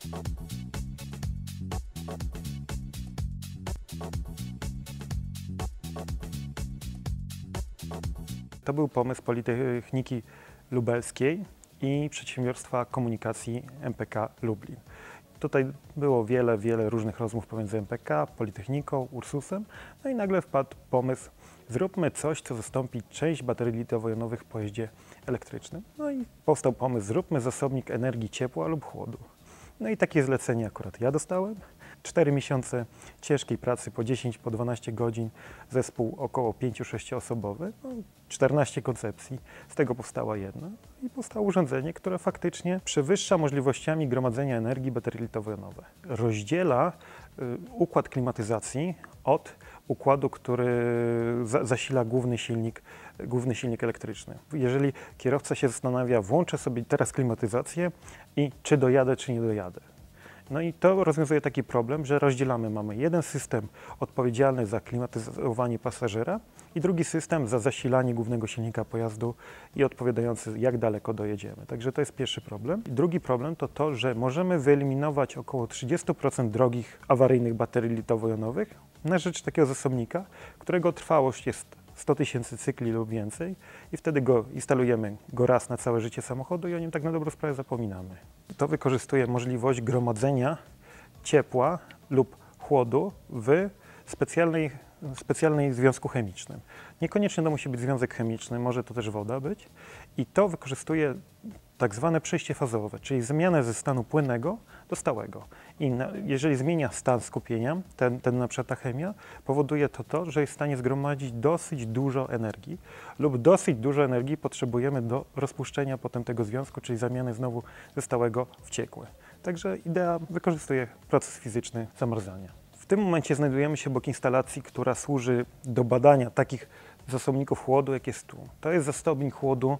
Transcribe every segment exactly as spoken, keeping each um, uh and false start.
To był pomysł Politechniki Lubelskiej i Przedsiębiorstwa Komunikacji M P K Lublin. Tutaj było wiele, wiele różnych rozmów pomiędzy M P K, Politechniką, Ursusem, no i nagle wpadł pomysł, zróbmy coś, co zastąpi część baterii litowo-jonowych w pojeździe elektrycznym. No i powstał pomysł, zróbmy zasobnik energii ciepła lub chłodu. No i takie zlecenie akurat ja dostałem. Cztery miesiące ciężkiej pracy, po dziesięć, po dwanaście godzin, zespół około pięciu sześcioosobowy, no, czternaście koncepcji, z tego powstała jedna i powstało urządzenie, które faktycznie przewyższa możliwościami gromadzenia energii baterii litowo-jonowe. Rozdziela y, układ klimatyzacji od układu, który za, zasila główny silnik, główny silnik elektryczny. Jeżeli kierowca się zastanawia, włączę sobie teraz klimatyzację i czy dojadę, czy nie dojadę. No i to rozwiązuje taki problem, że rozdzielamy, mamy jeden system odpowiedzialny za klimatyzowanie pasażera i drugi system za zasilanie głównego silnika pojazdu i odpowiadający, jak daleko dojedziemy. Także to jest pierwszy problem. I drugi problem to to, że możemy wyeliminować około trzydzieści procent drogich awaryjnych baterii litowo-jonowych na rzecz takiego zasobnika, którego trwałość jest sto tysięcy cykli lub więcej i wtedy go instalujemy go raz na całe życie samochodu i o nim tak na dobrą sprawę zapominamy. To wykorzystuje możliwość gromadzenia ciepła lub chłodu w specjalnej, specjalnej związku chemicznym. Niekoniecznie to musi być związek chemiczny, może to też woda być i to wykorzystuje tak zwane przejście fazowe, czyli zmianę ze stanu płynnego do stałego. I na, jeżeli zmienia stan skupienia, ten, ten na przykład ta chemia, powoduje to to, że jest w stanie zgromadzić dosyć dużo energii lub dosyć dużo energii potrzebujemy do rozpuszczenia potem tego związku, czyli zamiany znowu ze stałego w ciekłe. Także idea wykorzystuje proces fizyczny zamarzania. W tym momencie znajdujemy się obok instalacji, która służy do badania takich zasobników chłodu, jak jest tu. To jest zasobnik chłodu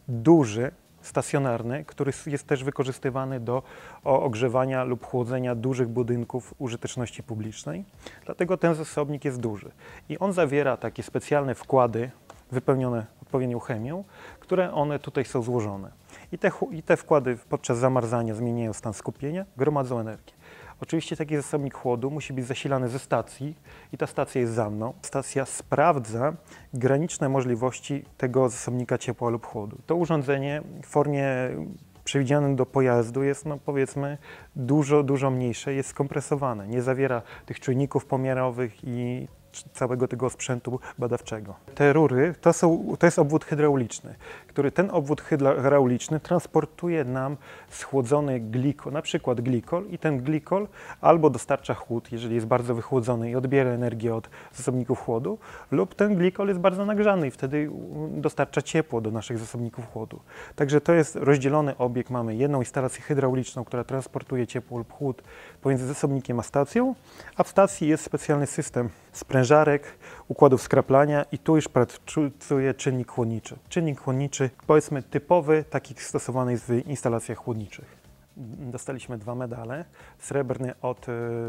duży, stacjonarny, który jest też wykorzystywany do ogrzewania lub chłodzenia dużych budynków użyteczności publicznej. Dlatego ten zasobnik jest duży. I on zawiera takie specjalne wkłady wypełnione odpowiednią chemią, które one tutaj są złożone. I te, i te wkłady podczas zamarzania zmieniają stan skupienia, gromadzą energię. Oczywiście taki zasobnik chłodu musi być zasilany ze stacji i ta stacja jest za mną. Stacja sprawdza graniczne możliwości tego zasobnika ciepła lub chłodu. To urządzenie w formie przewidzianym do pojazdu jest, no powiedzmy, dużo, dużo mniejsze, jest skompresowane, nie zawiera tych czujników pomiarowych i całego tego sprzętu badawczego. Te rury to, są, to jest obwód hydrauliczny, który ten obwód hydrauliczny transportuje nam schłodzony glikol, na przykład glikol i ten glikol albo dostarcza chłód, jeżeli jest bardzo wychłodzony i odbiera energię od zasobników chłodu, lub ten glikol jest bardzo nagrzany i wtedy dostarcza ciepło do naszych zasobników chłodu. Także to jest rozdzielony obieg, mamy jedną instalację hydrauliczną, która transportuje ciepło lub chłód pomiędzy zasobnikiem a stacją, a w stacji jest specjalny system sprężarek, układów skraplania i tu już pracuje czynnik chłodniczy. Czynnik chłodniczy, powiedzmy typowy, taki stosowany jest w instalacjach chłodniczych. Dostaliśmy dwa medale. Srebrny od,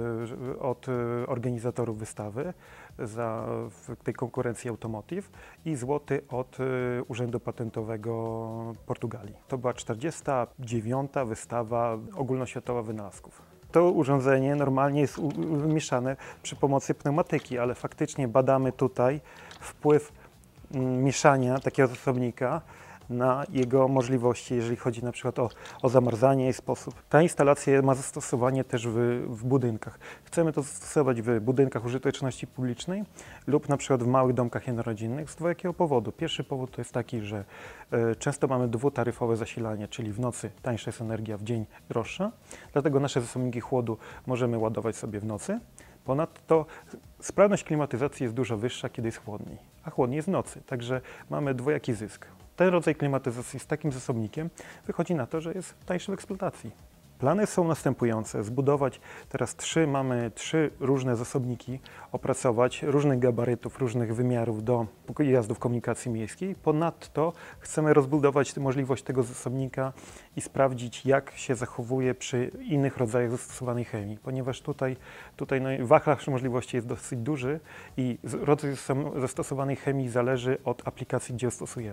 od organizatorów wystawy za, w tej konkurencji Automotive i złoty od Urzędu Patentowego Portugalii. To była czterdziesta dziewiąta wystawa ogólnoświatowa wynalazków. To urządzenie normalnie jest mieszane przy pomocy pneumatyki, ale faktycznie badamy tutaj wpływ mieszania takiego zasobnika na jego możliwości, jeżeli chodzi na przykład o, o zamarzanie i sposób. Ta instalacja ma zastosowanie też w, w budynkach. Chcemy to zastosować w budynkach użyteczności publicznej lub na przykład w małych domkach jednorodzinnych z dwojakiego powodu. Pierwszy powód to jest taki, że y, często mamy dwutaryfowe zasilanie, czyli w nocy tańsza jest energia, w dzień droższa. Dlatego nasze zasobniki chłodu możemy ładować sobie w nocy. Ponadto sprawność klimatyzacji jest dużo wyższa, kiedy jest chłodniej, a chłodniej jest w nocy, także mamy dwojaki zysk. Ten rodzaj klimatyzacji z takim zasobnikiem wychodzi na to, że jest tańszy w eksploatacji. Plany są następujące. Zbudować teraz trzy, mamy trzy różne zasobniki, opracować różnych gabarytów, różnych wymiarów do pojazdów komunikacji miejskiej. Ponadto chcemy rozbudować możliwość tego zasobnika i sprawdzić, jak się zachowuje przy innych rodzajach zastosowanej chemii, ponieważ tutaj, tutaj no, wachlarz możliwości jest dosyć duży i rodzaj zastosowanej chemii zależy od aplikacji, gdzie ją stosujemy.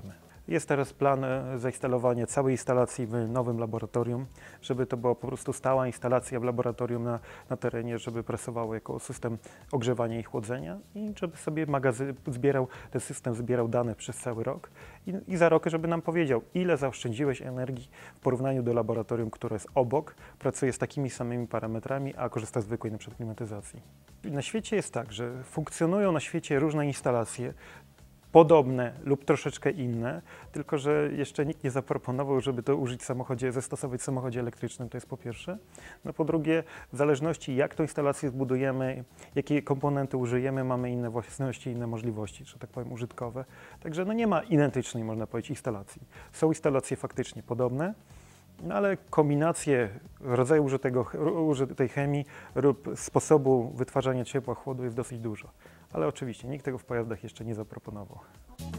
Jest teraz plan e, zainstalowania całej instalacji w nowym laboratorium, żeby to była po prostu stała instalacja w laboratorium na, na terenie, żeby pracowało jako system ogrzewania i chłodzenia i żeby sobie magazyn zbierał, ten system zbierał dane przez cały rok i, i za rok, żeby nam powiedział, ile zaoszczędziłeś energii w porównaniu do laboratorium, które jest obok, pracuje z takimi samymi parametrami, a korzysta z zwykłej na przykład klimatyzacji. Na świecie jest tak, że funkcjonują na świecie różne instalacje, podobne lub troszeczkę inne, tylko że jeszcze nikt nie zaproponował, żeby to użyć w samochodzie, zastosować w samochodzie elektrycznym, to jest po pierwsze. No po drugie, w zależności jak tą instalację zbudujemy, jakie komponenty użyjemy, mamy inne własności, inne możliwości, że tak powiem, użytkowe. Także no nie ma identycznej, można powiedzieć, instalacji. Są instalacje faktycznie podobne, no ale kombinacje rodzaju użytego, użytej chemii lub sposobu wytwarzania ciepła, chłodu jest dosyć dużo. Ale oczywiście nikt tego w pojazdach jeszcze nie zaproponował.